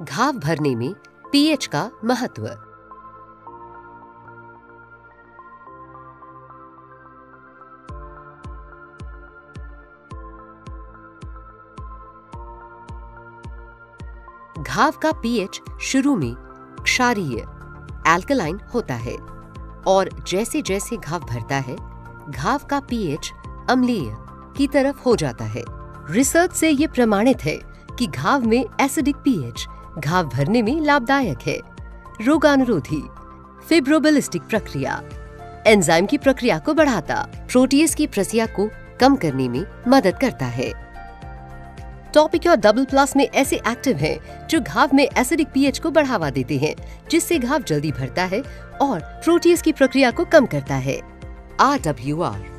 घाव भरने में पीएच का महत्व। घाव का पीएच शुरू में क्षारीय एल्कलाइन होता है और जैसे जैसे घाव भरता है घाव का पीएच अम्लीय की तरफ हो जाता है। रिसर्च से ये प्रमाणित है कि घाव में एसिडिक पीएच घाव भरने में लाभदायक है। रोगानुरोधी फिब्रोबिलिस्टिक प्रक्रिया एंजाइम की प्रक्रिया को बढ़ाता, प्रोटीएज की प्रक्रिया को कम करने में मदद करता है। टॉपिक और डबल प्लस में ऐसे एक्टिव हैं जो घाव में एसिडिक पीएच को बढ़ावा देते हैं, जिससे घाव जल्दी भरता है और प्रोटीएज की प्रक्रिया को कम करता है। RWR